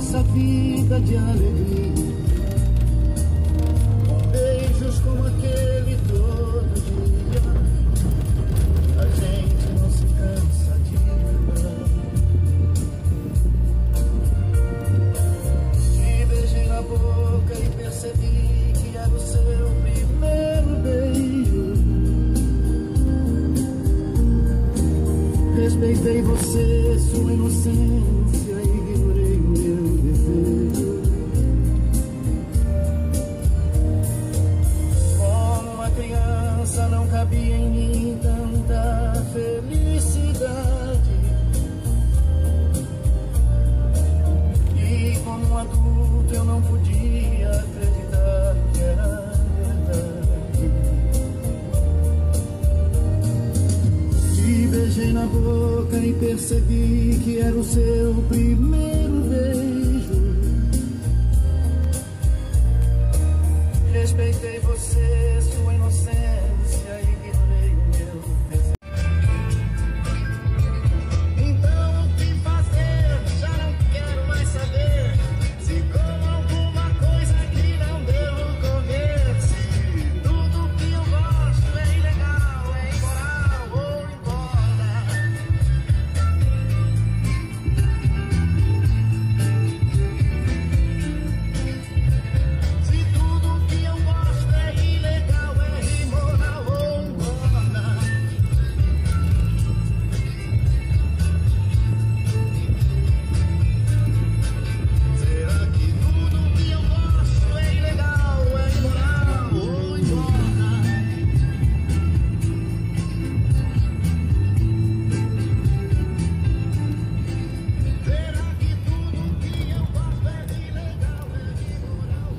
nossa vida de alegria, com beijos como aquele todo dia. A gente não se cansa de lembrar. Te beijei na boca e percebi que era o seu primeiro beijo. Respeitei você, sua inocência, ignorei o meu desejo. Como uma criança não cabia em mim tanta felicidade, e como um adulto eu não podia acreditar que era verdade. Te beijei na boca e percebi que era o seu primeiro beijo. Respeitei você, sua inocência, ignorei o meu desejo. Então o que fazer? Já não quero mais saber. Se como alguma coisa que não devo comer. Se tudo que eu gosto é ilegal, é imoral ou embora. Se tudo que eu gosto é ilegal, é imoral ou embora. Será que tudo que eu gosto é ilegal, é imoral ou embora? Será que tudo que eu gosto é ilegal, é imoral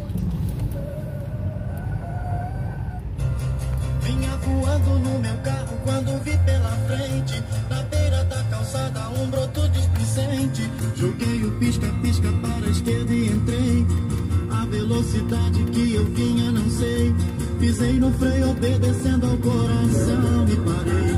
ou... Vinha voando no meu carro quando vi pela frente, na beira da calçada, um broto displicente. Joguei o pisca-pisca para a esquerda e entrei. A velocidade que eu vinha não sei. Pisei no freio obedecendo ao coração e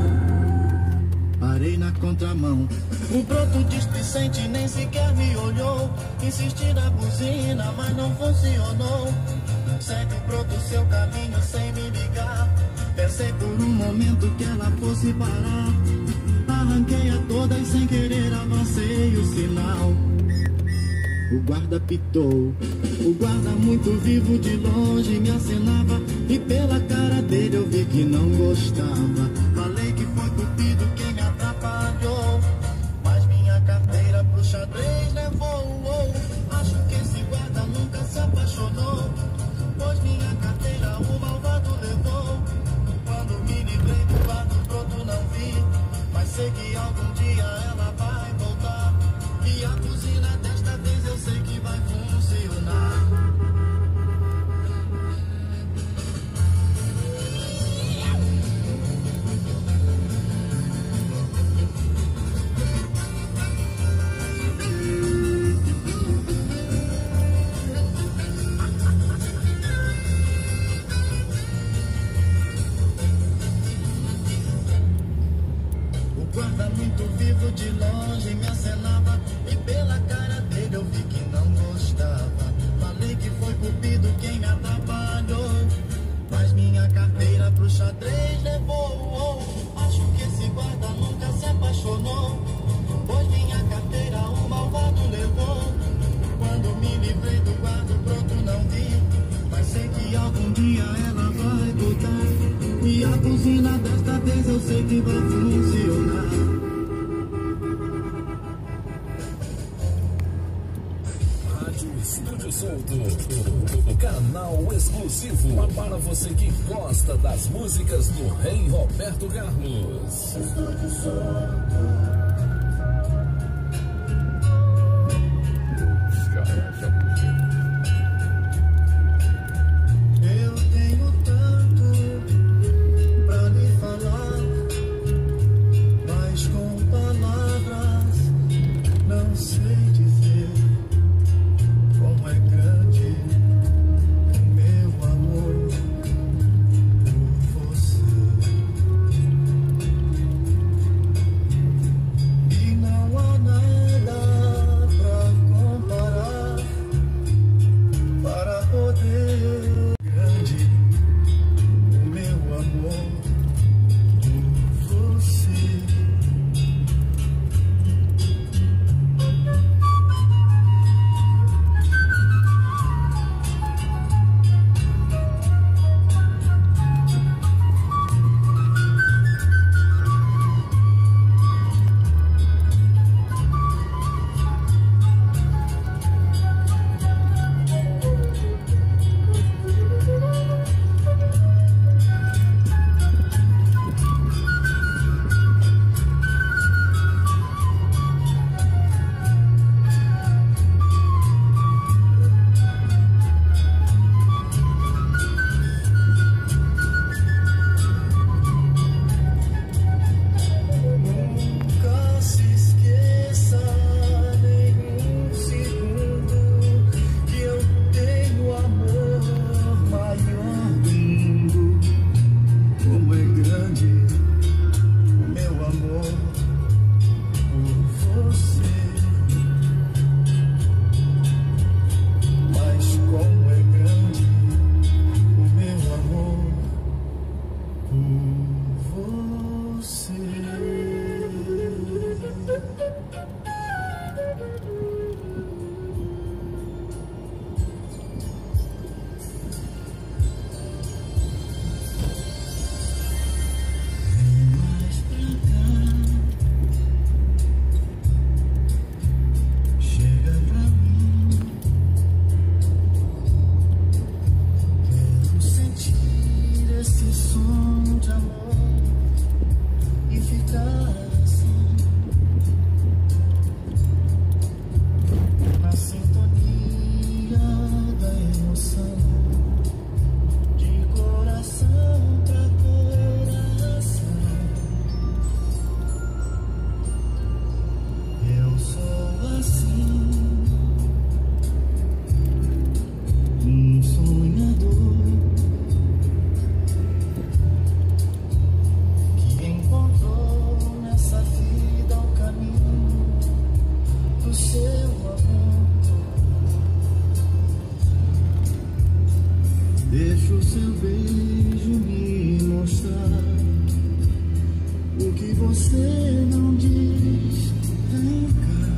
parei na contramão. O broto displicente nem sequer me olhou. Insisti na buzina, mas não funcionou. Segue o broto seu caminho sem me ligar. Pensei por um momento que ela fosse parar. Arranquei a toda e sem querer avancei o sinal. O guarda pitou. O guarda muito vivo de longe me acenava, e pela cara dele eu vi que não gostava. Falei que foi cupido quem me atrapalhou, mas minha carteira pro xadrez levou. Acho que esse guarda nunca se apaixonou, pois minha carteira o malvado levou. Quando me livrei do guarda o broto não vi, mas sei que algum dia ela vai voltar. E a buzina desta vez eu sei que vai funcionar. O guarda muito vivo de longe me acenava, e pela cara dele eu vi que não gostava. Falei que foi cupido quem me atrapalhou, mas minha carteira pro xadrez levou. Acho que esse guarda nunca se apaixonou, pois minha carteira o malvado levou. Quando me livrei do guarda o broto não vi, mas sei que algum dia ela vai voltar. E a buzina desta vez eu sei que vai funcionar. Rádio Estúdio Solto, o canal exclusivo para você que gosta das músicas do Rei Roberto Carlos. Estúdio Solto. Eu tenho tanto pra lhe falar, mas com palavras não sei dizer como é grande o meu amor por você. seu amor. Deixa o seu beijo me mostrar o que você não diz. Vem cá.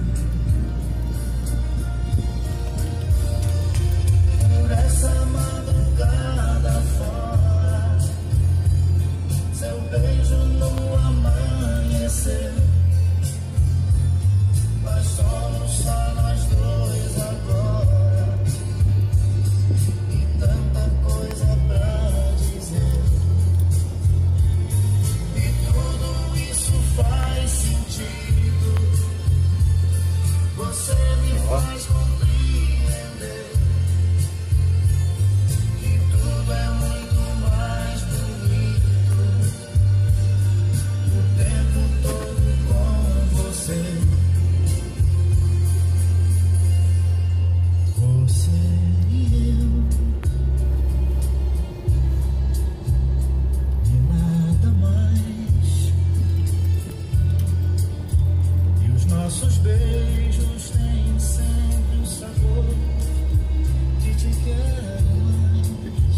Por essa madrugada fora, seu beijo no amanhecer. Mas somos só nós dois agora, e tanta coisa pra dizer. E tudo isso faz sentido. Você me faz compreender que tudo é muito mais bonito o tempo todo com você. Você e eu, e nada mais. E os nossos beijos têm sempre o sabor de te quero mais.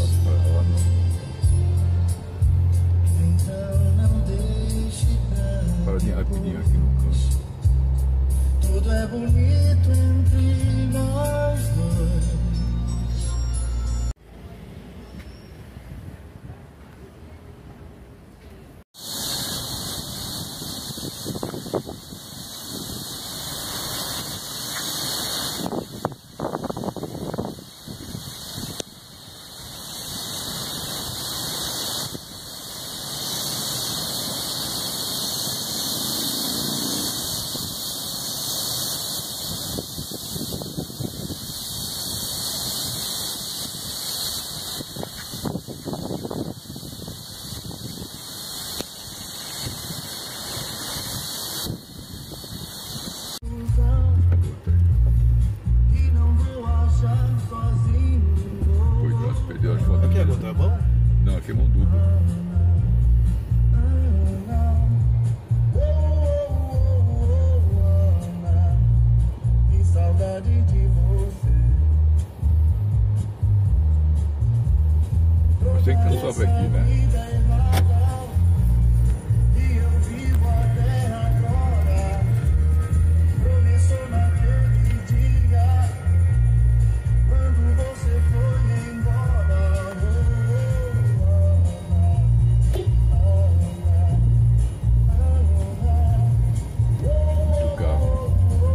Então não deixe pra depois. Tudo é bonito entre nós dois. Aqui é contramão? Não, aqui é mão dupla. Que saudade de você. Você que não sobe aqui, né? E eu vivo até agora. Começou naquele dia, quando você foi embora. Do carro.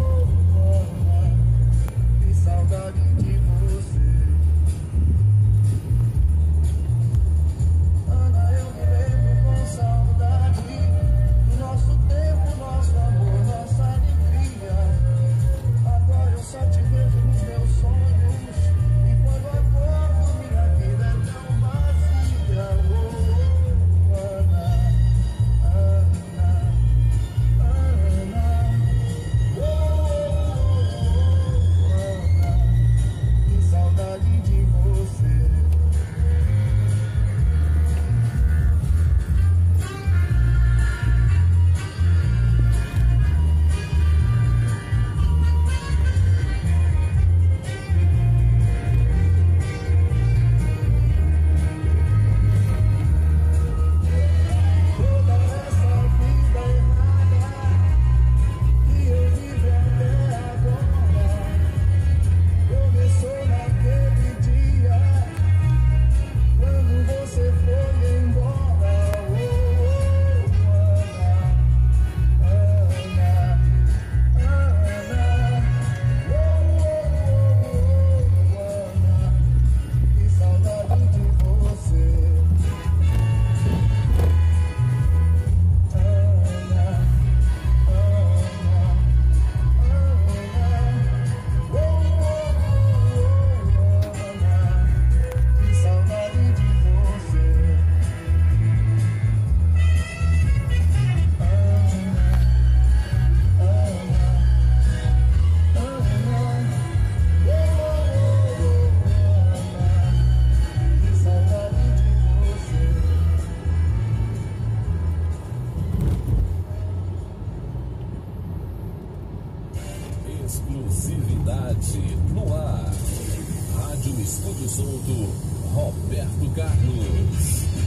Que saudade de você. Ana, Exclusividade no ar. Rádio Estúdio Solto, Roberto Carlos.